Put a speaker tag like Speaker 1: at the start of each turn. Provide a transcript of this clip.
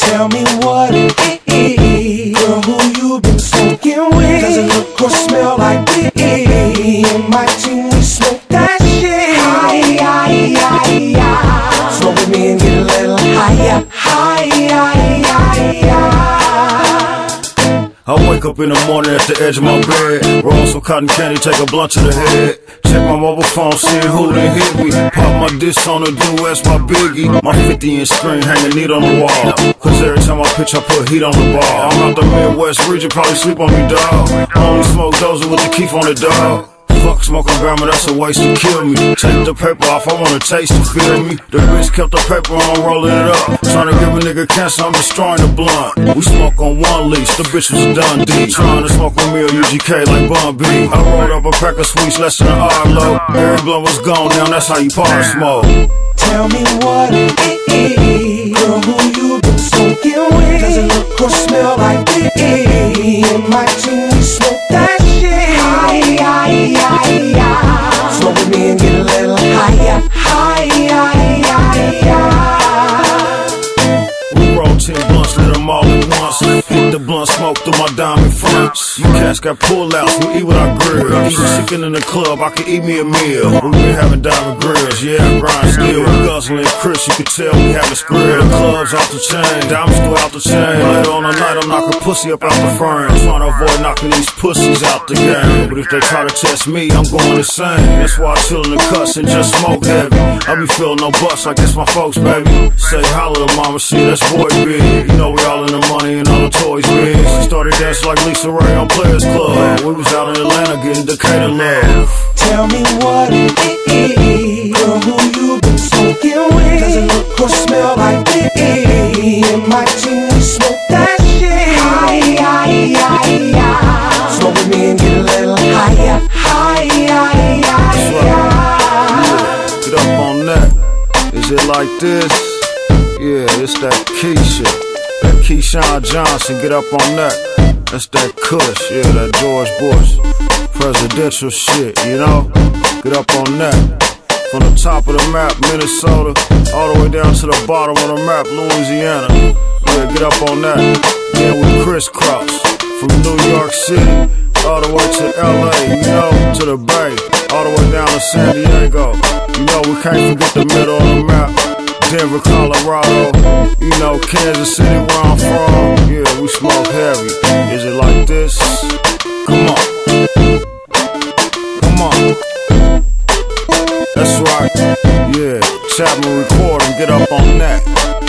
Speaker 1: Tell me what it is. Girl, who you been smoking with? Does it look or smell like weed? In my team we smoke that shit. Smoke with me and get a little higher.
Speaker 2: I wake up in the morning at the edge of my bed, roll some cotton candy, take a blunt to the head. Check my mobile phone, see who done hit me. Pop my disc on the duets, my biggie. My 50-inch screen hanging neat on the wall, cause every time I pitch I put heat on the ball. I'm out the Midwest region, probably sleep on me, dog. I only smoke Dozer with the Keef on the dog. Fuck smoking grandma, that's a waste to kill me. Take the paper off, I want a taste to feel me. The bitch kept the paper on, rolling it up. Trying to give a nigga cancer, I'm destroying the blunt. We smoke on one leash, the bitch was a done deal. Trying to smoke with me or UGK like Bun B. I rolled up a pack of sweets, less than an hour low. Every blunt was gone, now that's how you power smoke.
Speaker 1: Tell me what it is. Girl, who you been smoking with? Does it look or smell like weed? In my team we smoke that shit. Smoke with me and get a little higher.
Speaker 2: We roll 10 blunts, lit them all at once. Hit the blunt smoke through my diamond fronts. You cats got pull-outs, we eat with our grills. Even chicken in the club, I can eat me a meal. We been having diamond grills, yeah, I grind still. We guzzling Chris, you can tell we having skrill. The club's off the chain, diamonds go out the chain. Later on the night, I'm knocking pussy up out the frame. Trying to avoid knocking these pussies out the game. But if they try to test me, I'm going insane. That's why I chill in the cuts and just smoke heavy. I be feeling no butts like this my folks, baby. Say holla to mama, shit, that's boy big. You know we all in the money and all the toys big. She started dancing like Lisa Ray on Players Club. We was out in Atlanta getting Decatur love.
Speaker 1: Tell me what it is. Girl, who you been smoking with? Does it look or smell like weed? In my team we smoke that shit. Smoke with me and get a little higher.
Speaker 2: That's right. Get up on that. Is it like this? Yeah, it's that Keisha. That Keyshawn Johnson, get up on that. That's that Kush, yeah, that George Bush presidential shit, you know? Get up on that. From the top of the map, Minnesota, all the way down to the bottom of the map, Louisiana. Yeah, get up on that. Then we crisscross from New York City all the way to LA, you know, to the Bay, all the way down to San Diego. You know, we can't forget the middle of the map. Denver, Colorado, you know, Kansas City where I'm from. Yeah, we smoke heavy. Is it like this? Come on. Come on. That's right. Yeah, Chapman recording, get up on that.